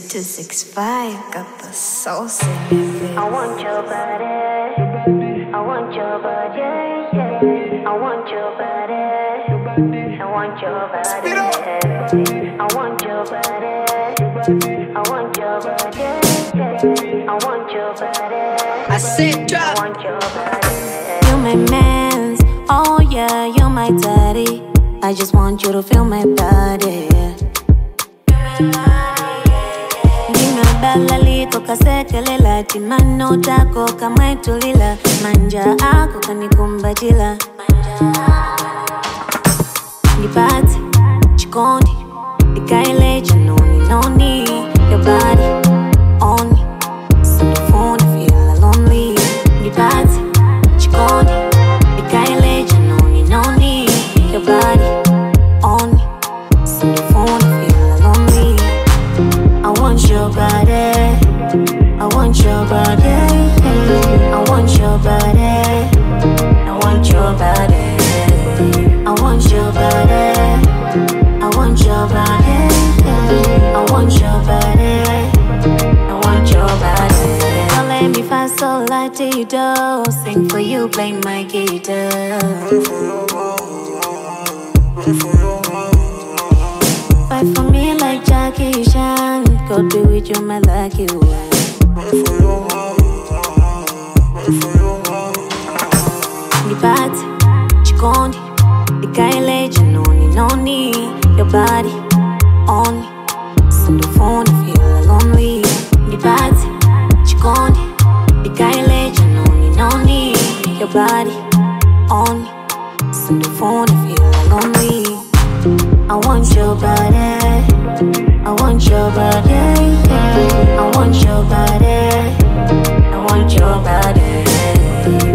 265 got the sauce in it. I want your body. I want your body. Yeah. I want your body. I want your body. Spidoe. I want your body. I want your body. Yeah. I want your body. I said drop. I want your body. You my mans, oh yeah, you're my daddy. I just want you to feel my body. Nina bala liko kasekele lati mano tako kama itulila. Manja ako kanikumbatila. Nipati, chikondi, nikaile janoni noni. Your body on me, so the phone feel lonely. Nipati, chikondi, nikaile janoni noni. Your body on me, so the phone feel lonely. I want your body, I want your body, I want your body, I want your body, I want your body, I want your body, I want your body, I want your body. Don't let me fast so light till you do. Sing for you, play my guitar. Fight for me like Jackie Chan. God be with you, my lucky one. Nipati, chikondi, nikaile janoni noni. Your body on me, so the phone feel lonely. Nipati, chikondi, nikaile janoni noni. Your body on me, so the phone feel lonely. I want your body, I want your body, I want your body, I want your body.